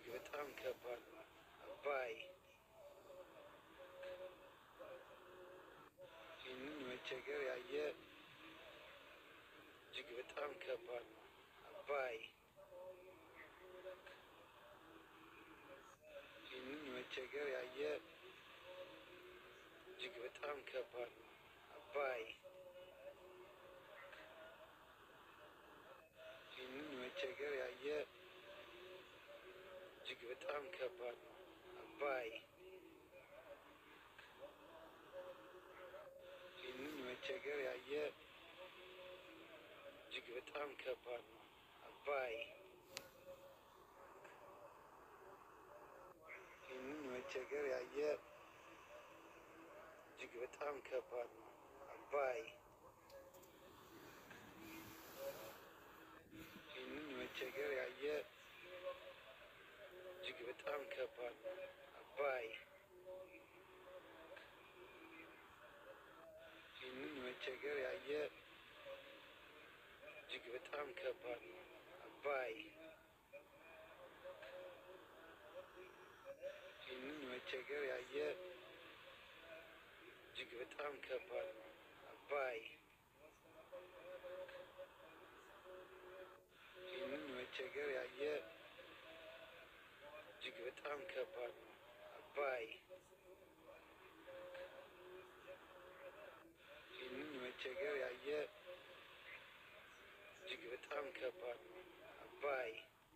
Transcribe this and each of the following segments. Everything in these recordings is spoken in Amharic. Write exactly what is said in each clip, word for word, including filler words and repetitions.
በጣም ከባድ ነው። አባይ ይህንን መቸገር ያየ እጅግ በጣም ከባድ ነው። አባይ ይህንን መቸገር ያየ እጅግ በጣም ከባድ ነው። አባይ ይህንን መቸገር ያየ እጅግ በጣም ከባድ ነው። አባይ ይህንን መቸገር ያየ እጅግ በጣም ከባድ ነው። አባይ ይህንን መቸገር ያየ እጅግ በጣም ከባድ ነው። አባይ ይህንን መቸገር ያየ እጅግ በጣም ከባድ ነው። አባይ ይህንን መቸገር ያየ እጅግ በጣም ከባድ ነው። አባይ ይህንን መቸገር ያየ እጅግ በጣም ከባድ ነው። አባይ ይህንን መቸገር ያየ እጅግ በጣም ከባድ ነው። አባይ ይህንን መቸገር ያየ እጅግ በጣም ከባድ ነው። አባይ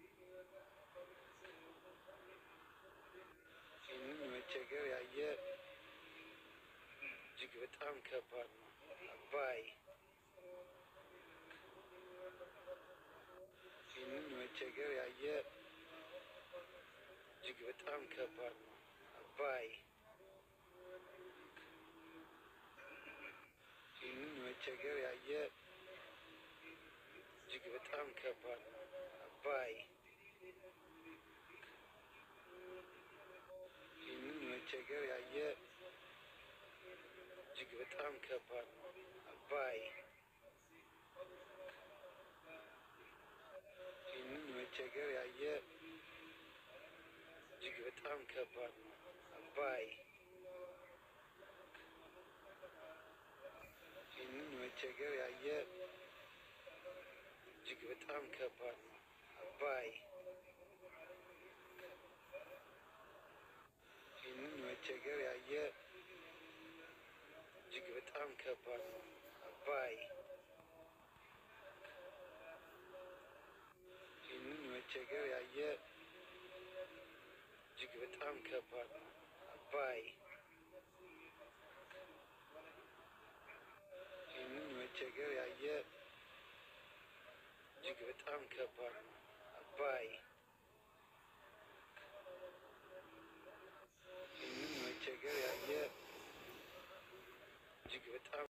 ይህንን መቸገር ያየ እጅግ በጣም ከባድ ነው። አባይ ይህንን መቸገር ያየ እጅግ በጣም ከባድ ነው። አባይ ይህንን መቸገር ያየ እጅግ በጣም ከባድ ነው። አባይ ይህንን መቸገር ያየ እጅግ በጣም ከባድ ነው። አባይ ይህንን መቸገር ያየ እጅግ በጣም ከባድ ነው። አባይ ይህንን መቸገር ያየ እጅግ በጣም ከባድ ነው። አባይ ይህንን መቸገር ያየ እጅግ በጣም ከባድ ነው። አባይ ይህንን መቸገር ያየ እጅግ በጣም ከባድ ነው። አባይ ይህንን መቸገር ያየ እጅግ በጣም ከባድ ነው። አባይ